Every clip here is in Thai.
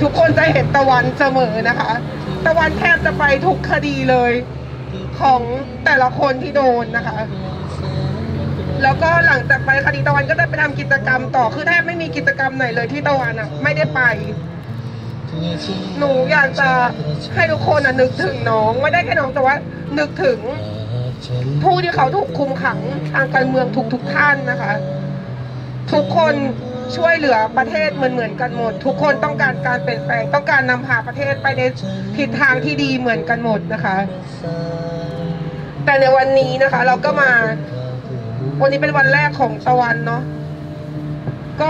ทุกคนจะเห็นตะวันเสมอนะคะตะวันแทบจะไปทุกคดีเลยของแต่ละคนที่โดนนะคะแล้วก็หลังจากไปคดีตะวันก็ได้ไปทำกิจกรรมต่อคือแทบไม่มีกิจกรรมไหนเลยที่ตะวันไม่ได้ไปหนูอยากจะให้ทุกคนนึกถึงน้องไม่ได้แค่น้องแต่ว่านึกถึงผู้ที่เขาถูกคุมขังทางการเมืองทุกท่านนะคะทุกคนช่วยเหลือประเทศเหมือนกันหมดทุกคนต้องการการเปลี่ยนแปลงต้องการนำพาประเทศไปในทิศทางที่ดีเหมือนกันหมดนะคะแต่ในวันนี้นะคะเราก็มาวันนี้เป็นวันแรกของตะวันเนาะก็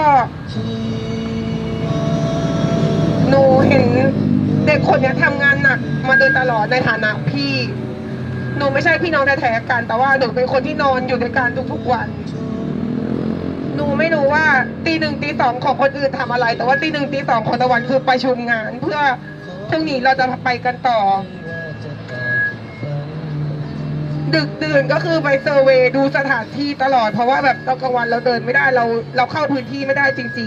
หนูเห็นเด็กคนนี้ทำงานหนักมาโดยตลอดในฐานะพี่หนูไม่ใช่พี่น้องแท้ๆกันแต่ว่าหนูเป็นคนที่นอนอยู่ด้วยกันทุกๆวันหนูไม่รู้ว่าตีหนึ่งตีสองของคนอื่นทำอะไรแต่ว่าตีหนึ่งตีสองของตะวันคือประชุมงานเพื่อพรุ่งนี้เราจะไปกันต่อดึกดื่นก็คือไปเซอร์เวย์ดูสถานที่ตลอดเพราะว่าแบบตอนกลางวันเราเดินไม่ได้เราเข้าพื้นที่ไม่ได้จริง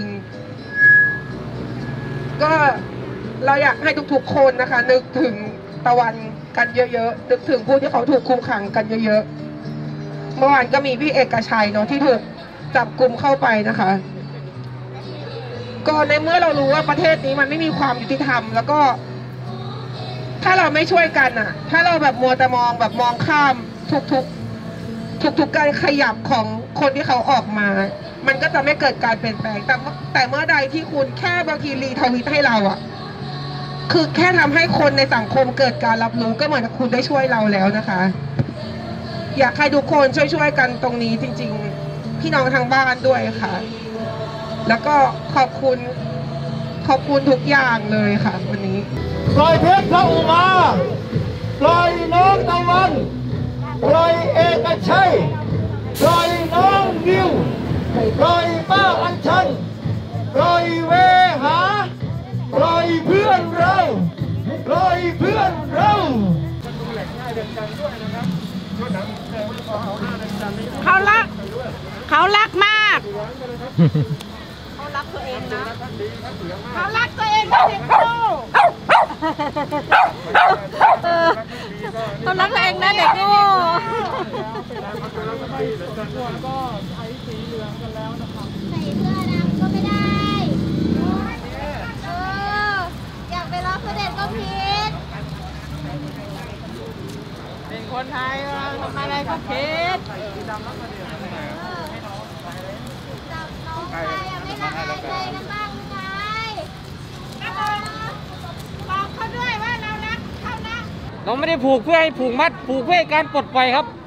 ๆก็เราอยากให้ทุกๆคนนะคะนึกถึงตะวันกันเยอะๆนึกถึงผู้ที่เขาถูกคุมขังกันเยอะๆเมื่อวานก็มีพี่เอกชัยเนาะที่ถูกจับกุมเข้าไปนะคะก็ในเมื่อเรารู้ว่าประเทศนี้มันไม่มีความยุติธรรมแล้วก็ถ้าเราไม่ช่วยกันอ่ะถ้าเราแบบมัวแต่มองแบบมองข้ามทุกการขยับของคนที่เขาออกมามันก็จะไม่เกิดการเปลี่ยนแปลงแต่เมื่อใดที่คุณแค่บางทีรีทวิตให้เราอ่ะคือแค่ทำให้คนในสังคมเกิดการรับรู้ก็เหมือนกับคุณได้ช่วยเราแล้วนะคะอยากให้ทุกคนช่วยกันตรงนี้จริงๆพี่น้องทางบ้านด้วยค่ะแล้วก็ขอบคุณทุกอย่างเลยค่ะวันนี้ปล่อยเพชรพระอุมาปล่อยน้องตะวันปล่อยเอกชัยปล่อยน้องนิวปล่อยป้าอัญชันปล่อยเวหาปล่อยเพื่อนเราปล่อยเพื่อนเราเขารักมากเขารักตัวเองนะเขารักตัวเองนะเด็กโง่เขารักตัวเองนะเด็กโง่ใส่เสื้อดำก็ไม่ได้อยากไปรับเสด็จก็ผิดเป็นคนไทยทำอะไรก็ผิดน้องไทยไม่รักอะไรเลยกันบ้างไงบอกเขาด้วยว่าเรารักเขานะเราไม่ได้ผูกเพื่อให้ผูกมัดผูกเพื่อการปลดปล่อยครับ